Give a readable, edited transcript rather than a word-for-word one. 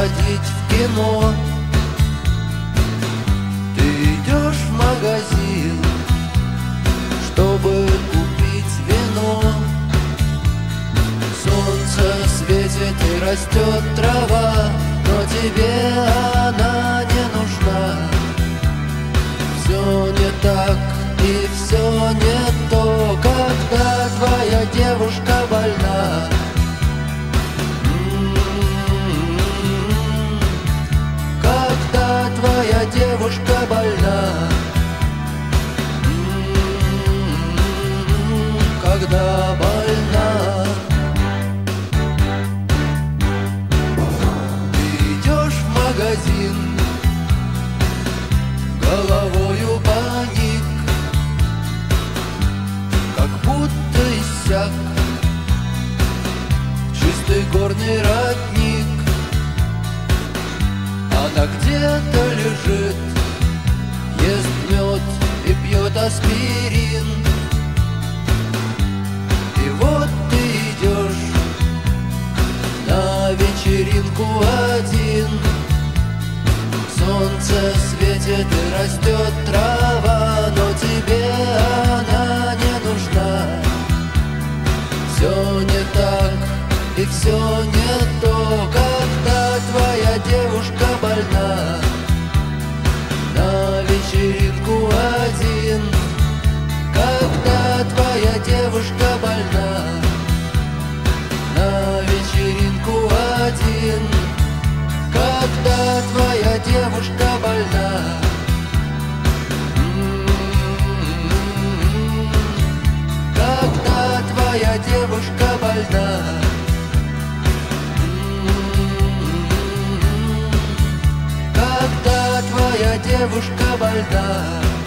сходить в кино. Ты идешь в магазин, чтобы купить вино. Солнце светит и растет трава, но тебе она не нужна. Все не так и все не то, когда твоя девушка больна. Когда твоя девушка больна. Когда больна. Ты идешь в магазин, головою паник, как будто иссяк чистый горный родник. Она где-то лежит, ест мед и пьет аспирин. И вот ты идешь на вечеринку один. Солнце светит и растет трава, но тебе она не нужна. Все не так и все не то, когда твоя девушка больна. На вечеринку один. Когда твоя девушка больна. На вечеринку один. Когда твоя девушка больна. Когда твоя девушка больна. Когда твоя девушка больна.